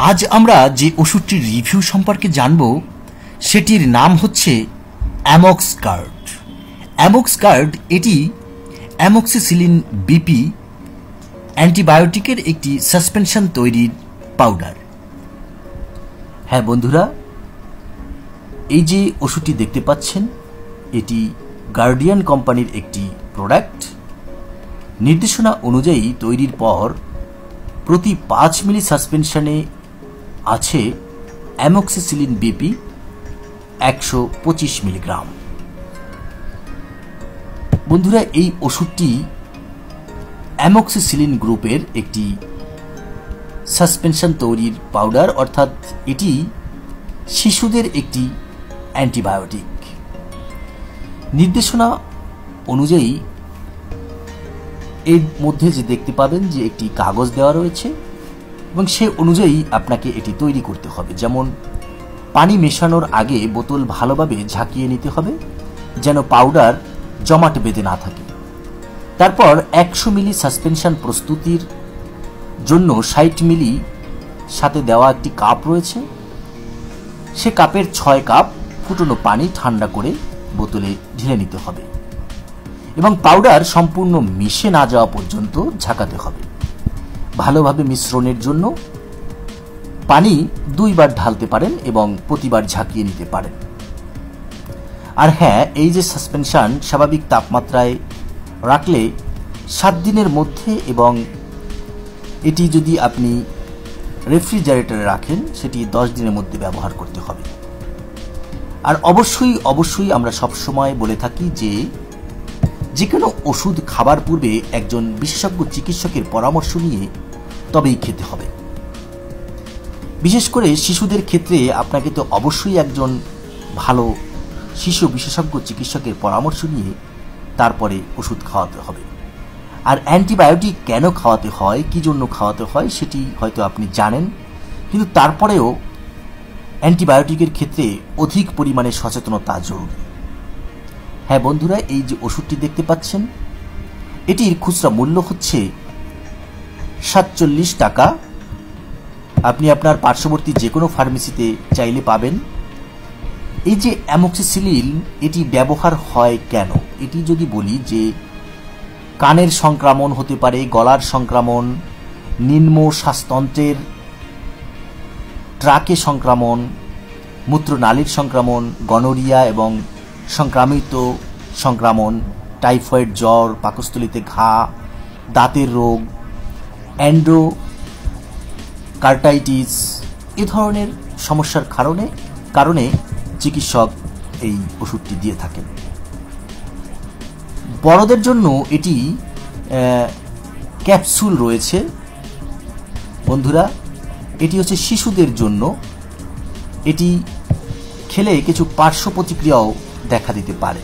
আজ আমরা যে ওষুধটির রিভিউ সম্পর্কে জানব সেটির নাম হচ্ছে অ্যামক্সগার্ড। অ্যামক্সগার্ড এটি অ্যামক্সিসিলিন বিপি অ্যান্টিবায়োটিকের একটি সাসপেনশন তৈরির পাউডার। হ্যাঁ বন্ধুরা, এই যে ওষুধটি দেখতে পাচ্ছেন এটি গার্ডিয়ান কোম্পানির একটি প্রোডাক্ট। নির্দেশনা অনুযায়ী তৈরির পর প্রতি 5 মিলি সাসপেনশনে আছে অ্যামক্সিসিলিন বিপি 125 মিলিগ্রাম। বন্ধুরা, এই ওষুধটি অ্যামক্সিসিলিন গ্রুপের একটি সাসপেনশন তৈরির পাউডার, অর্থাৎ এটি শিশুদের একটি অ্যান্টিবায়োটিক। নির্দেশনা অনুযায়ী এর মধ্যে যে দেখতে পাবেন যে একটি কাগজ দেওয়া রয়েছে এবং সে অনুযায়ী আপনাকে এটি তৈরি করতে হবে। যেমন পানি মেশানোর আগে বোতল ভালোভাবে ঝাঁকিয়ে নিতে হবে যেন পাউডার জমাট বেঁধে না থাকে। তারপর 100 মিলি সাসপেনশন প্রস্তুতির জন্য 60 মিলি সাথে দেওয়া একটি কাপ রয়েছে। সে কাপের 6 কাপ ফুটানো পানি ঠান্ডা করে বোতলে ঢেলে নিতে হবে এবং পাউডার সম্পূর্ণ মিশে না যাওয়া পর্যন্ত ঝাঁকাতে হবে। ভালোভাবে মিশ্রণের জন্য পানি 2 বার ঢালতে পারেন এবং প্রতিবার ঝাঁকিয়ে নিতে পারেন। আর হ্যাঁ, এই যে সাসপেনশন স্বাভাবিক তাপমাত্রায় রাখলে 7 দিনের মধ্যে, এবং এটি যদি আপনি রেফ্রিজারেটরে রাখেন সেটি 10 দিনের মধ্যে ব্যবহার করতে হবে। আর অবশ্যই আমরা সবসময় বলে থাকি যে কোনো ওষুধ খাবার পূর্বে একজন বিশেষজ্ঞ চিকিৎসকের পরামর্শ নিয়ে তবেই খেতে হবে। বিশেষ করে শিশুদের ক্ষেত্রে আপনাকে তো অবশ্যই একজন ভালো শিশু বিশেষজ্ঞ চিকিৎসকের পরামর্শ নিয়ে তারপরে ওষুধ খাওয়াতে হবে। আর অ্যান্টিবায়োটিক কেন খাওয়াতে হয়, কি জন্য খাওয়াতে হয় সেটি হয়তো আপনি জানেন, কিন্তু তারপরেও অ্যান্টিবায়োটিকের ক্ষেত্রে অধিক পরিমাণে সচেতনতা জরুরি। হ্যাঁ বন্ধুরা, এই যে ওষুধটি দেখতে পাচ্ছেন এটির খুচরা মূল্য হচ্ছে 47 টাকা। আপনি আপনার পার্শ্ববর্তী যে কোনো ফার্মেসিতে চাইলে পাবেন। এই যে অ্যামক্সিসিলিন এটি ব্যবহার হয় কেন, এটি যদি বলি যে কানের সংক্রমণ হতে পারে, গলার সংক্রমণ, নিম্ন শ্বাসতন্ত্রের ট্রাকে সংক্রমণ, মূত্রনালীর সংক্রমণ, গনোরিয়া এবং সংক্রামিত সংক্রমণ, টাইফয়েড জ্বর, পাকস্থলীতে ঘা, দাঁতের রোগ, এন্ডোকার্টাইটিস, এ ধরনের সমস্যার কারণে চিকিৎসক এই ওষুধটি দিয়ে থাকেন। বড়দের জন্য এটি ক্যাপসুল রয়েছে। বন্ধুরা, এটি হচ্ছে শিশুদের জন্য। এটি খেলে কিছু পার্শ্ব প্রতিক্রিয়াও দেখা দিতে পারে।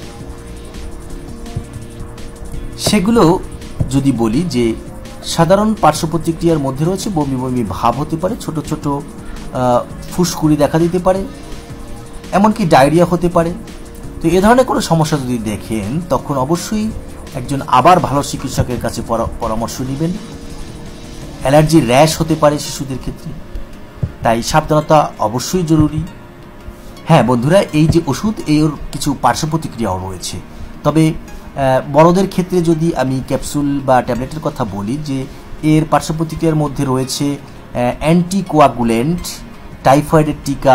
সেগুলো যদি বলি যে সাধারণ পার্শ্ব প্রতিক্রিয়ার মধ্যে রয়েছে বমি বমি ভাব হতে পারে, ছোট ছোট ফুসকুড়ি দেখা দিতে পারে, এমনকি ডায়রিয়া হতে পারে। তো এ ধরনের কোনো সমস্যা যদি দেখেন তখন অবশ্যই একজন আবার ভালো চিকিৎসকের কাছে পরামর্শ নেবেন। অ্যালার্জির র্যাশ হতে পারে শিশুদের ক্ষেত্রে, তাই সাবধানতা অবশ্যই জরুরি। হ্যাঁ বন্ধুরা, এই যে ওষুধ এর কিছু পার্শ্ব প্রতিক্রিয়াও রয়েছে। তবে বড়দের ক্ষেত্রে যদি আমি ক্যাপসুল বা ট্যাবলেটের কথা বলি, যে এর পার্শ্ব প্রতিক্রিয়ার মধ্যে রয়েছে অ্যান্টিকোয়াগুলেন্ট, টাইফয়েডের টিকা,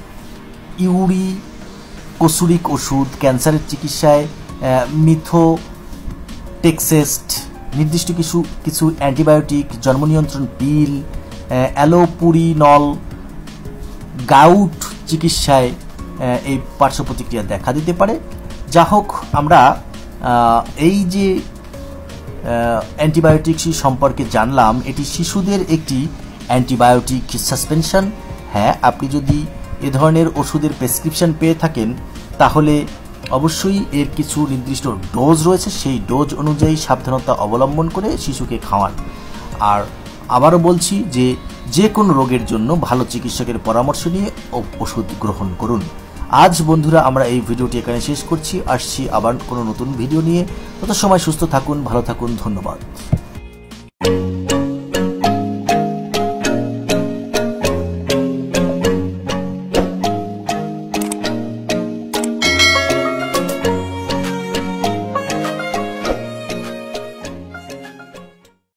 ইউরিকোসুরিক ওষুধ, ক্যান্সারের চিকিৎসায় মিথোটেক্সেস্ট, নির্দিষ্ট কিছু অ্যান্টিবায়োটিক, জন্ম নিয়ন্ত্রণ পিল, অ্যালোপুরিনল, গাউট চিকিৎসায় এই পার্শ্ব প্রতিক্রিয়া দেখা দিতে পারে। যা হোক, আমরা এই যে অ্যান্টিবায়োটিক সম্পর্কে জানলাম, এটি শিশুদের একটি অ্যান্টিবায়োটিক সাসপেনশন। হ্যাঁ, আপনি যদি এ ধরনের ওষুধের প্রেসক্রিপশন পেয়ে থাকেন তাহলে অবশ্যই এর কিছু নির্দিষ্ট ডোজ রয়েছে, সেই ডোজ অনুযায়ী সাবধানতা অবলম্বন করে শিশুকে খাওয়ান। আর আবারও বলছি যে কোনো রোগের জন্য ভালো চিকিৎসকের পরামর্শ নিয়ে ওষুধ গ্রহণ করুন। আজ বন্ধুরা আমরা এই ভিডিওটি এখানে শেষ করছি। আসছি আবার কোনো নতুন ভিডিও নিয়ে। তত সময় সুস্থ থাকুন, ভালো থাকুন, ধন্যবাদ।